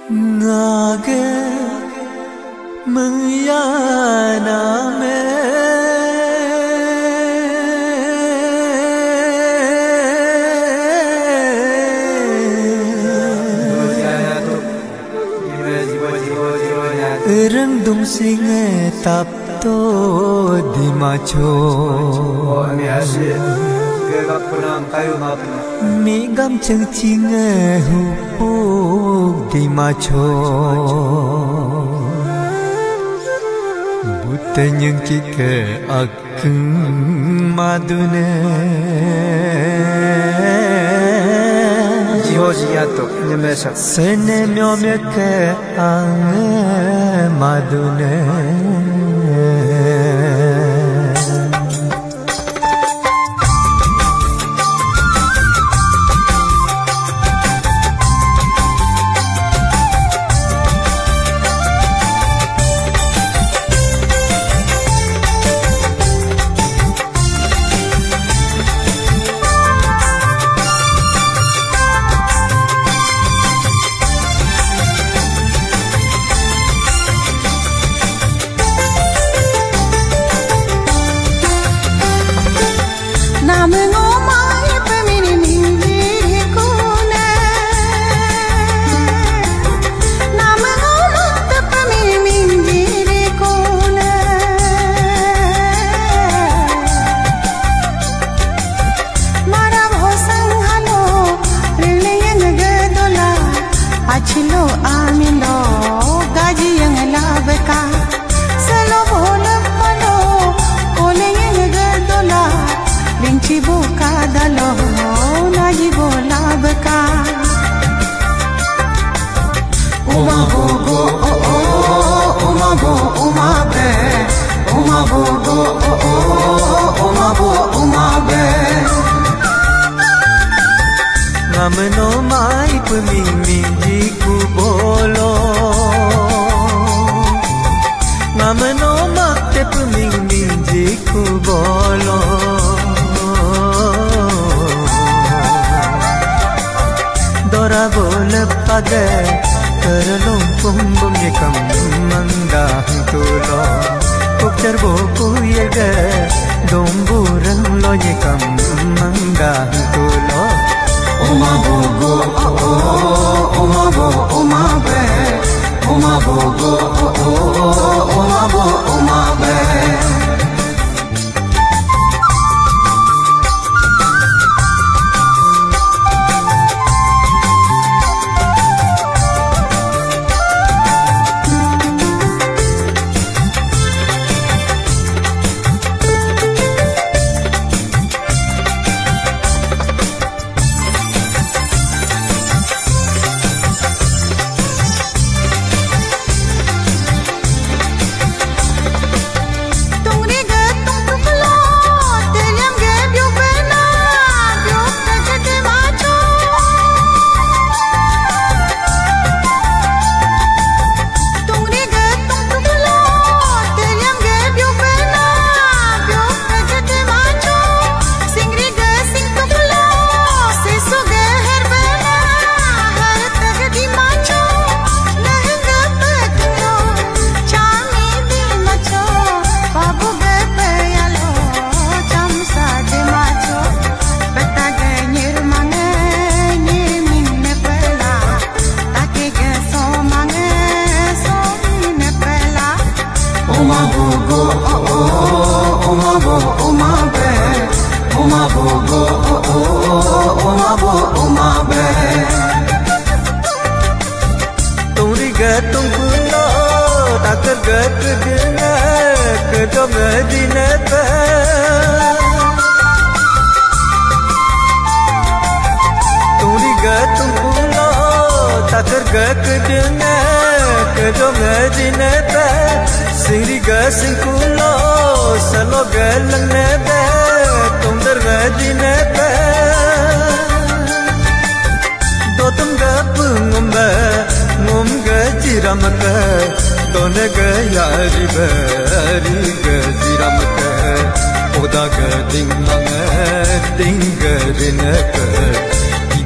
Ngage mengyana me reng dung sing tap to di macho mi gam chang ching hu pu di macho but nyang ki ke akung madune sene myo me ke ang madune Ngamno mai peming minggi ku bolo Ngamno makte peming minggi ku bolo Dora bol pade kerlong pumbung ye kam manga tulo Ukter boku yege domburang lo ye kam manga tulo Oma bogo, oma bo, oma be, oma bogo, oma bo, oma be.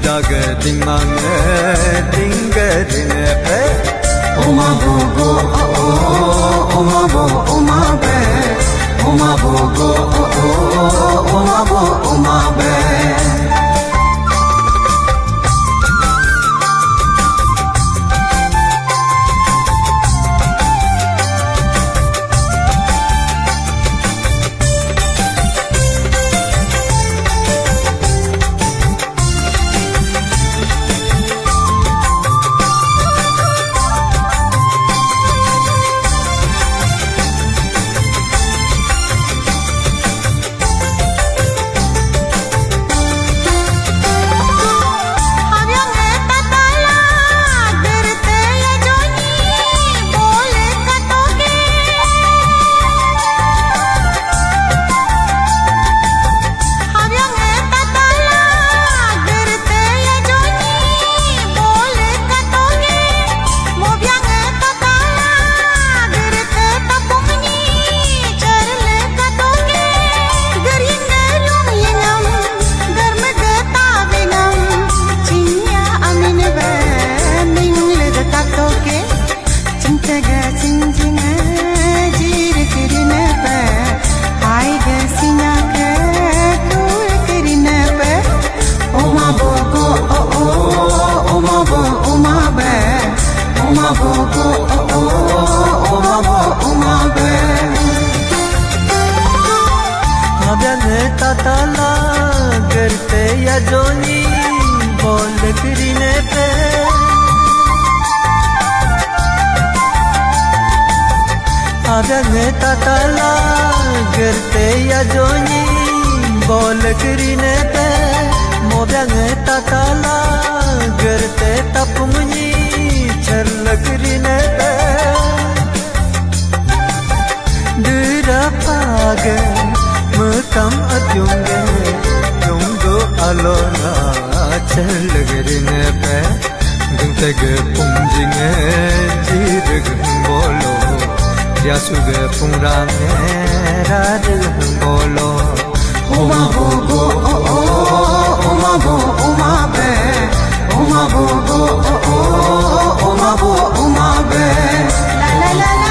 daga dimanga dingarine pe Oma bogo oma bo oma be Oma bogo oma bo oma be Tatala करते या जोनी बोल करने पे अबे tatala करते या जोनी बोल करने पे मोबे tatala करते तपमुनी चल करने पे डरा पागे Mekam atyungge Tunggu alona Chalgirine pe Gungtege pungjinge Jirg bolo Yasuge pungrane Radg bolo Oma bogo Oma bo oma be Oma bogo Oma bo oma be La la la la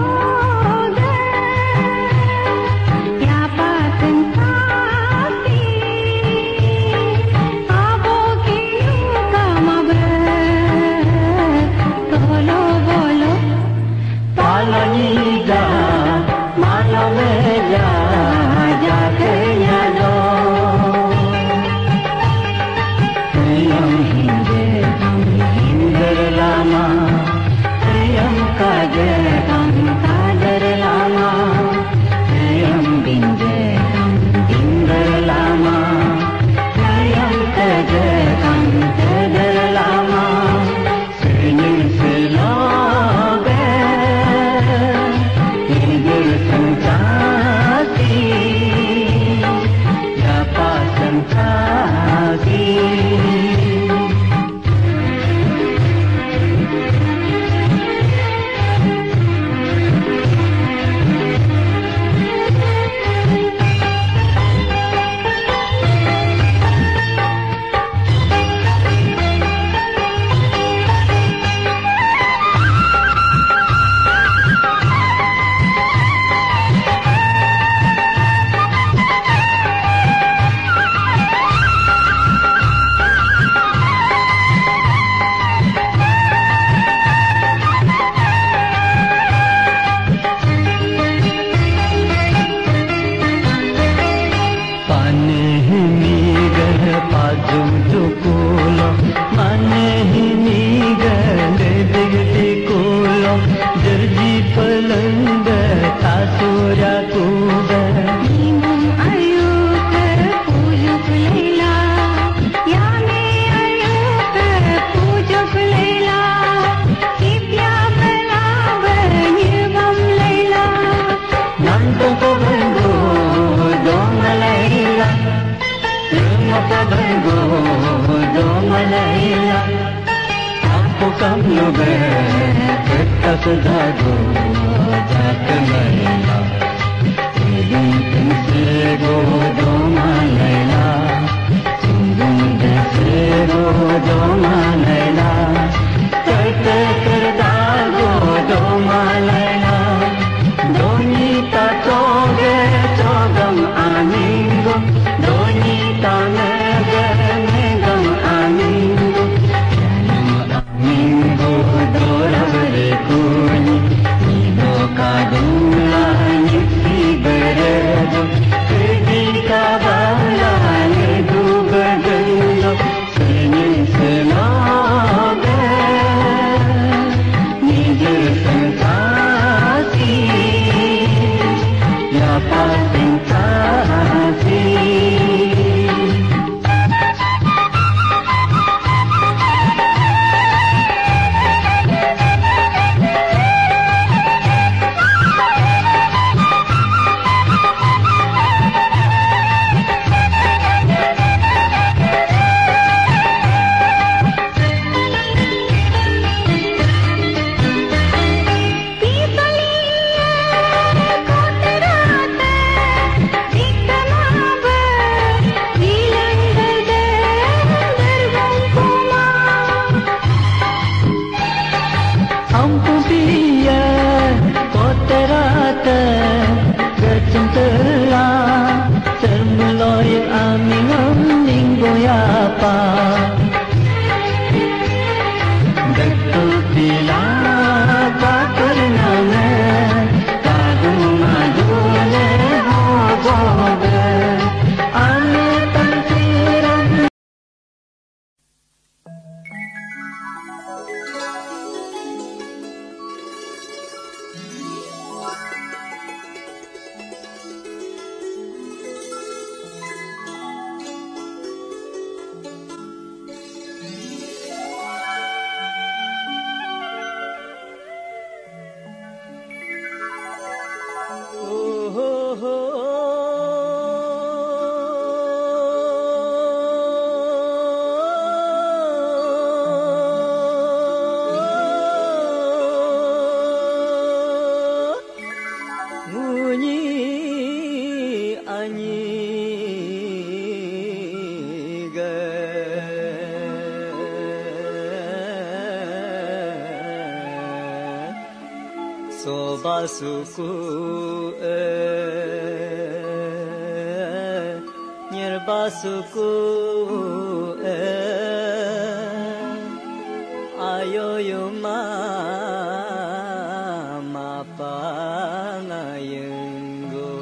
Happy Sobasuku Nirbasuku Ayoyuma Mapangayenggo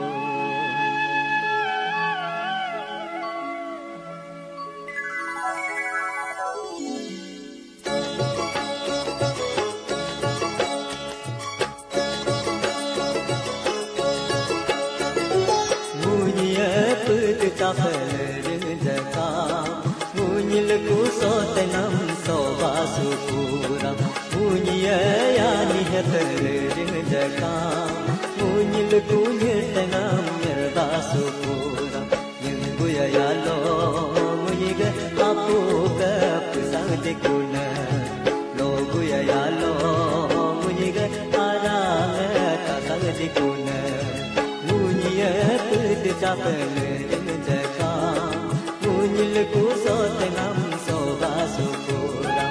Munyilku sotenam sobasukura Munya yani heterin jaka Munyilku nyetenam yerbasukura Yungguya yalo munyiga apuka pusang dikuna Loguya yalo munyiga aranga tasang dikuna Munya putjapalerin jaka Munyilku sotenam sobasukura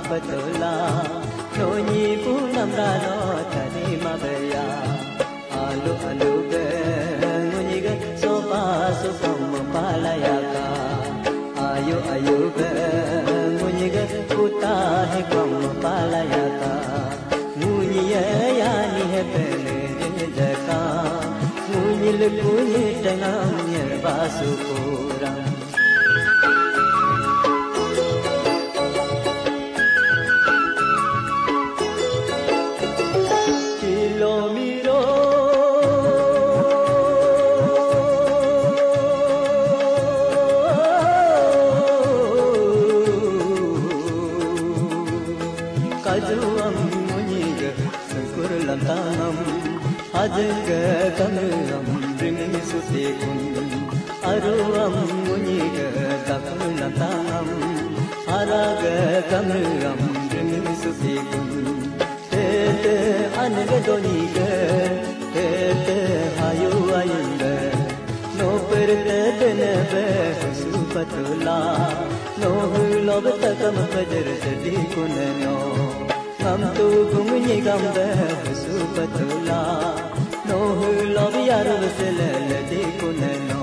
batola noni punam rano thari mabaya alu alu be ngoni ga soba sukam palaya ka ayu ayu be ngoni ga puta hai kam palaya ka muni ya ni hai pele jaka munil kuni tangam yerba sukuram Ajengga kamram ringin sutikun aruam munyiga takulam tangam araga kamram ringin sutikun tete anaga doniga tete hayu ayunda no perde denebe supatula no hulob takam fajar jadi kunno nam tu gumni gambe supatula no love yar vasle de kunno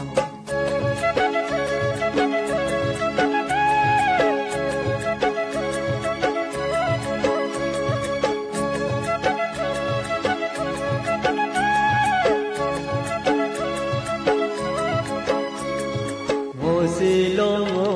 mosilo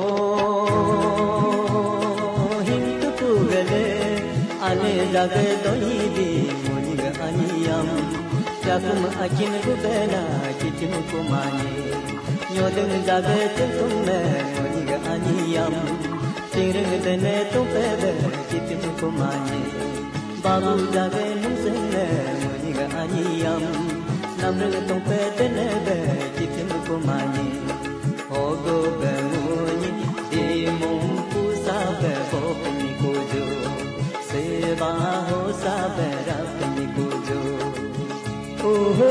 hindu pugale ane jage doi di moniga aniyam Jakum akin gubena kitim kumani nyodeng jabe tum me moniga aniyam tireng dene tum pebe kitim kumani babu jabe nusene moniga aniyam namreng tum pebe nebe kitim kumani hogo be moni de mum pusa be bopni kojo seva ho sabera pni kojo oh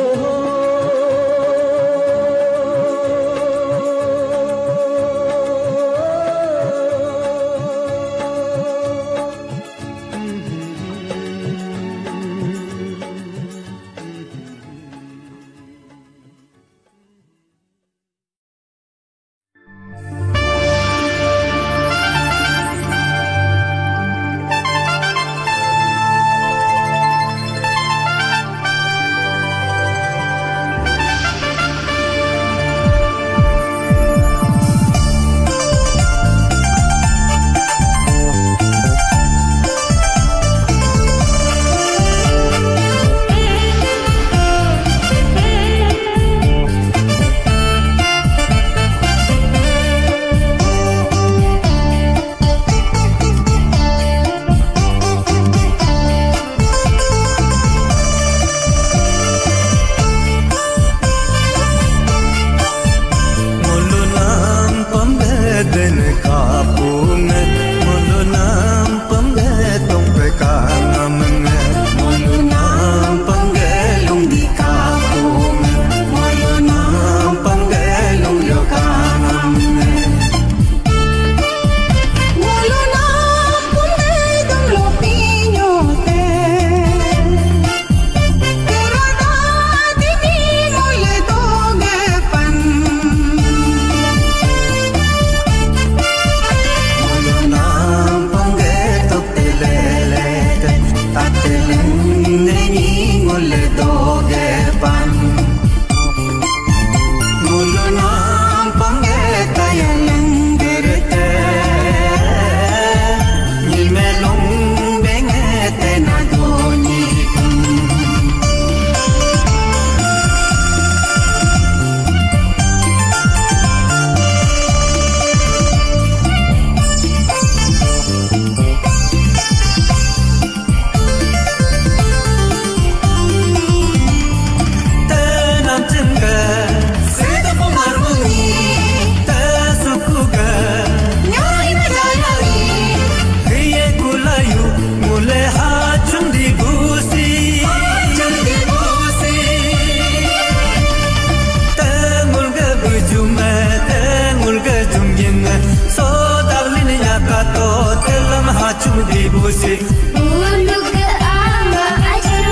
di busi Ulu ke ama ajar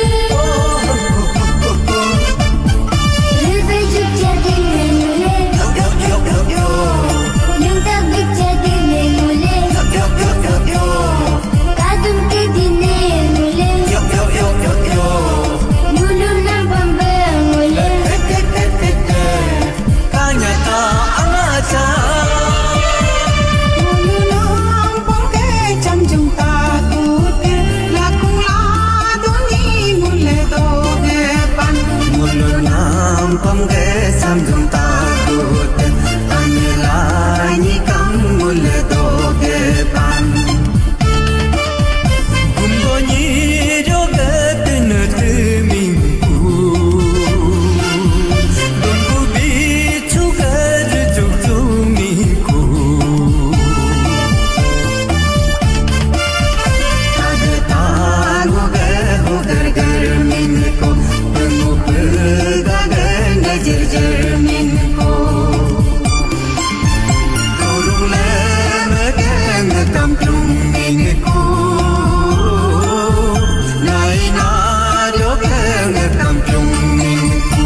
Lebih juga dengan mule Yang tak bisa dengan mule Kadung ke dine mule Mulu nampak mule Kanya tak amaca Pangge samjung takut anilani kamul doge pan gumboni joge penetrimingku dungu bicu gerjuk jumiku ada tahu gehugar germingku temu pegaga Jermin ko Kurung lemegen kamplung mingku Nai nario gen kamplung mingku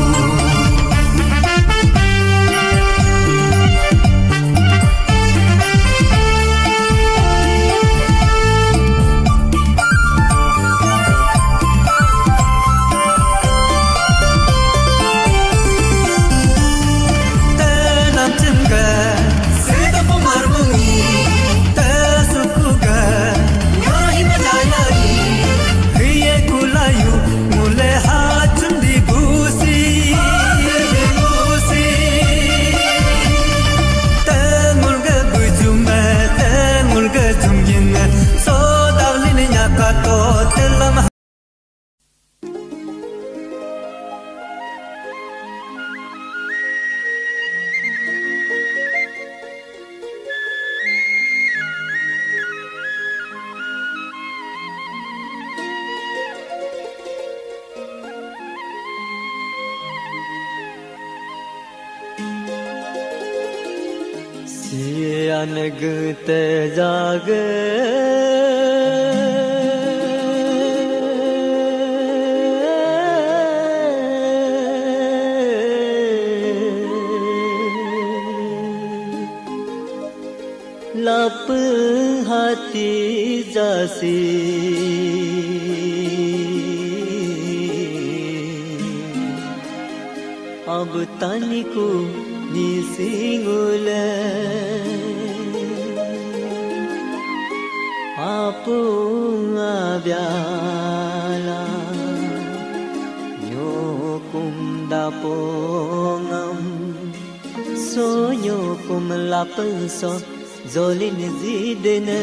Sian gete jage lap hati jasi ab taniku nisingule apung abyala nyokum dapongam sonyokum lapso zolin zidena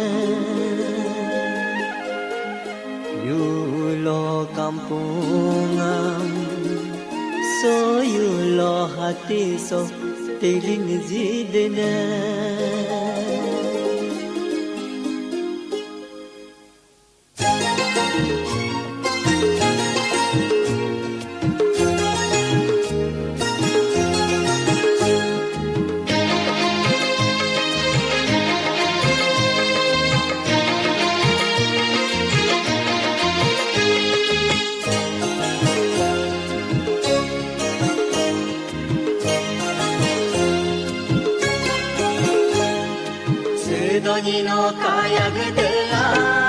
yulo kampungam so yulo hati so telin zidena Sedoni no kaya gedela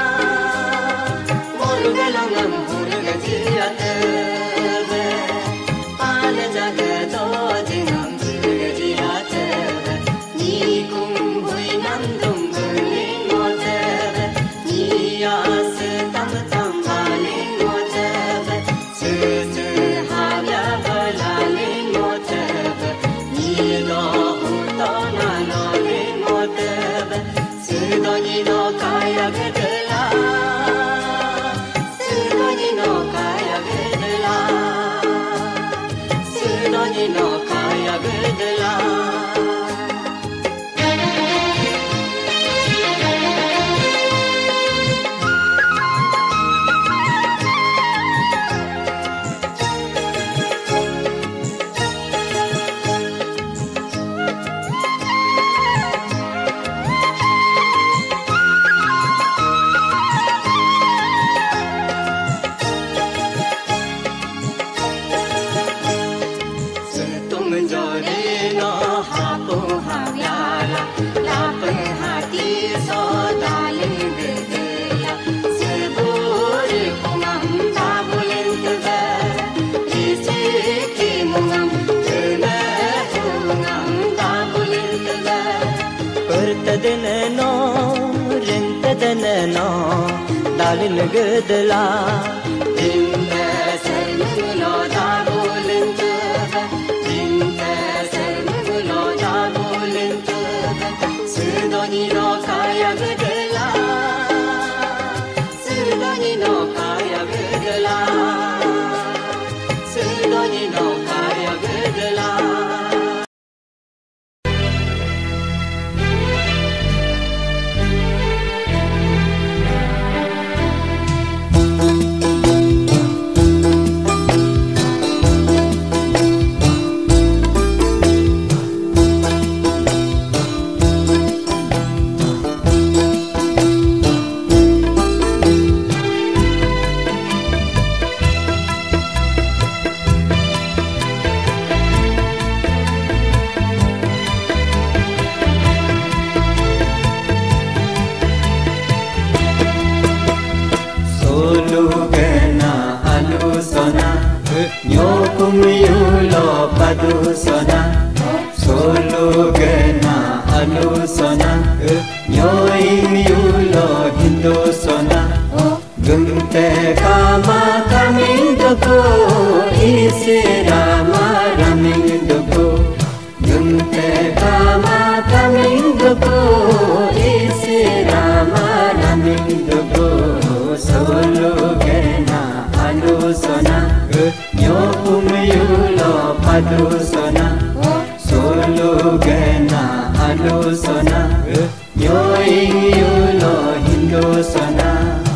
Morugalongam hurga jiyatebe Pala jagato jingam hurga jiyatebe Nikum hui namdum burling motebe Niyas tam tam baling motebe Susu habya balaling motebe Nido utona noling motebe Sedoni no kaya gedela Sedoni no kaya gedela tadinno rintadinno dalil gedla dinne sermulo dabulintu dinne sermulo dabulintu sudoni no kaya gedla sudoni no kaya gedla sudoni no kaya gedla Padusona sologena alusona nyoing yulo hindosona gumte kama kaming doko isirama raming doko gumte kama kaming doko isirama raming doko sologena alusona nyokum yulo padusona sologena alusona nyoing yulo hindosona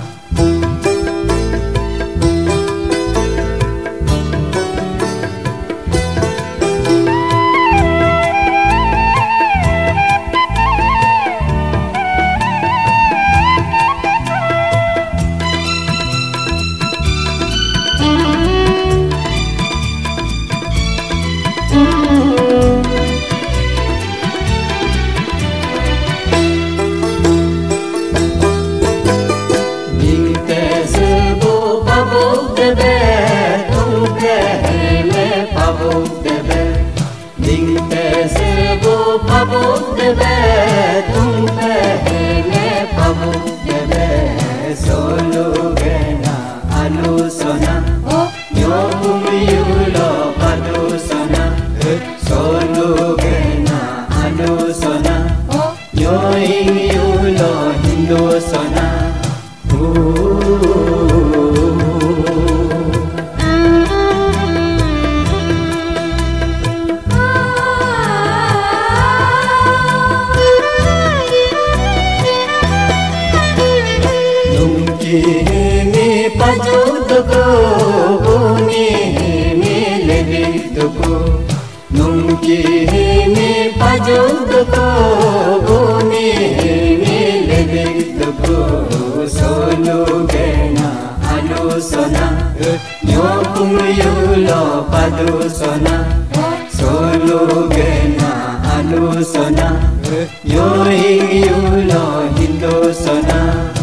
sologena alusona nyokum yulo padusona sologena alusona nyoing yulo hindosona Himi pajudko bumi himi lebidko nungki himi pajudko bumi himi lebidko sologena alusona nyokum yulo padusona sologena alusona nyoing yulo hindosona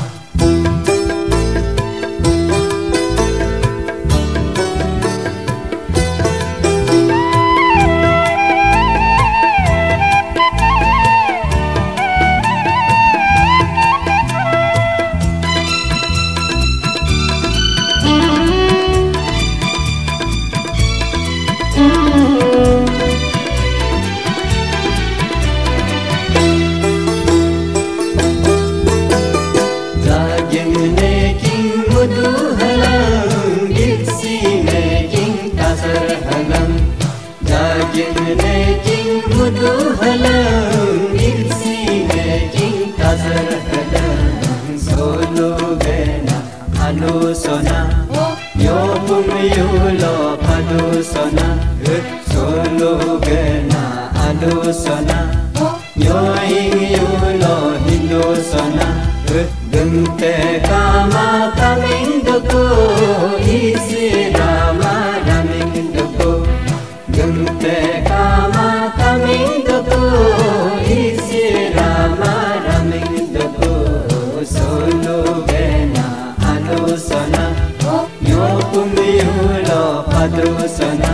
sologena alusona nyokum yulo padusona sologena alusona nyoing yulo hindosona gumte kama kaming doko isirama raming doko gumte kama kaming doko isirama raming doko sologena alusona nyokum yulo padusona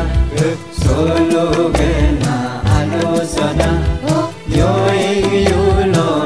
sologena alusona nyoing yulo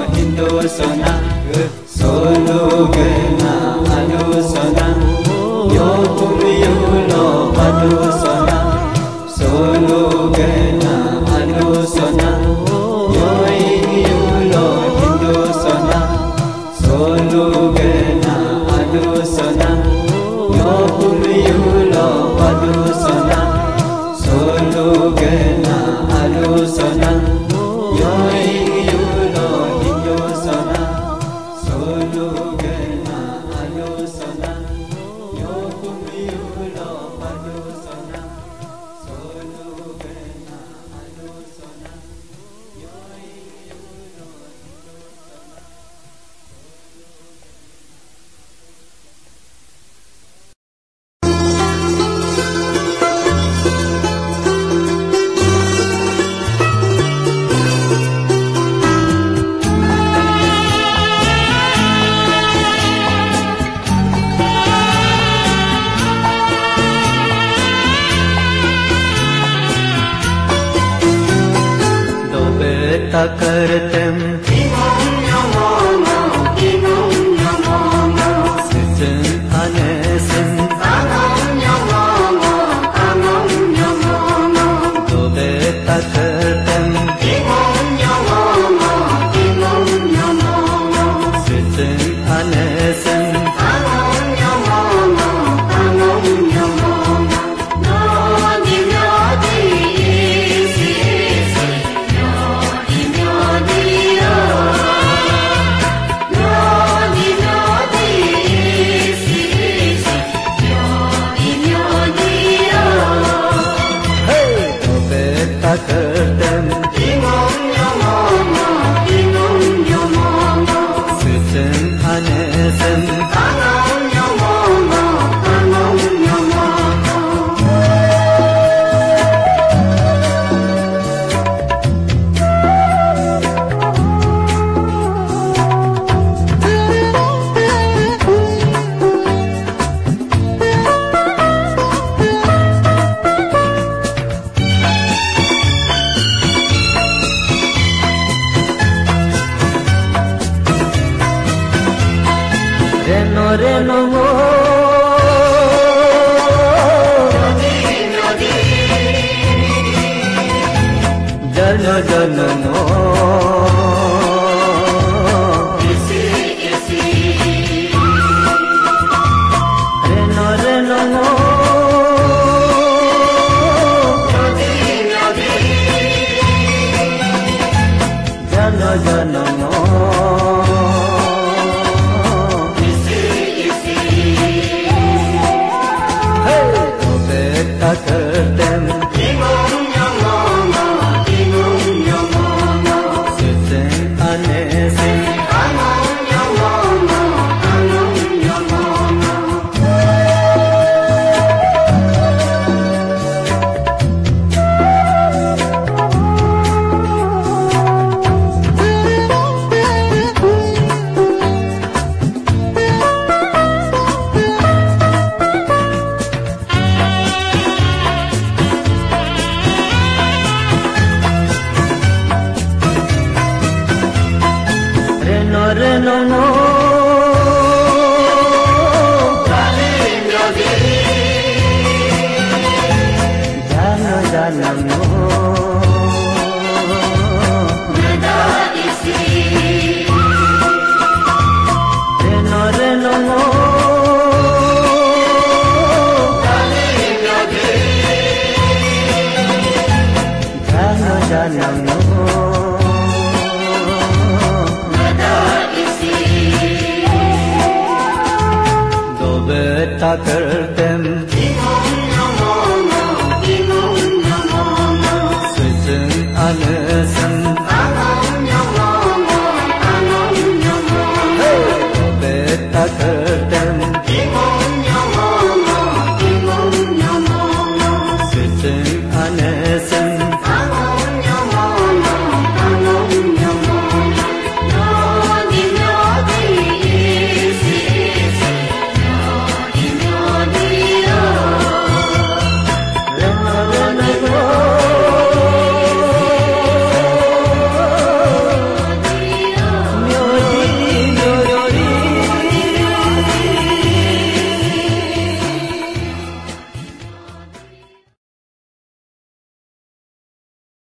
Anesen